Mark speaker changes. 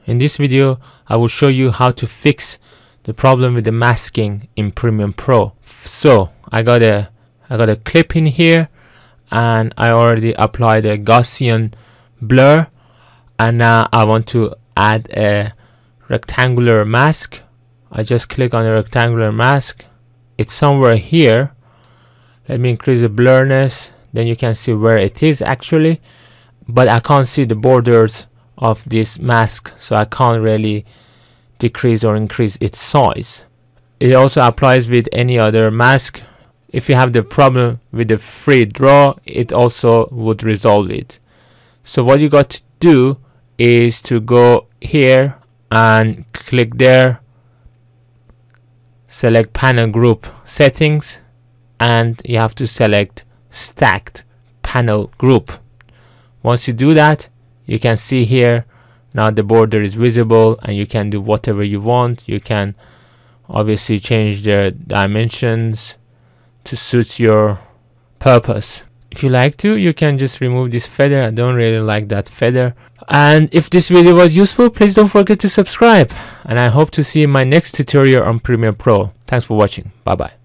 Speaker 1: In this video, I will show you how to fix the problem with the masking in Premiere Pro. So I got a clip in here, and I already applied a Gaussian blur, and now I want to add a rectangular mask. I just click on the rectangular mask. It's somewhere here. Let me increase the blurriness, then you can see where it is actually, but I can't see the borders of this mask, so I can't really decrease or increase its size. It also applies with any other mask. If you have the problem with the free draw, it also would resolve it. So what you got to do is to go here and click there, select panel group settings, and you have to select stacked panel group. Once you do that, you can see here now the border is visible, and you can do whatever you want. You can obviously change the dimensions to suit your purpose. If you like to, you can just remove this feather. I don't really like that feather. And if this video was useful, please don't forget to subscribe, and I hope to see you in my next tutorial on Premiere Pro. Thanks for watching. Bye bye.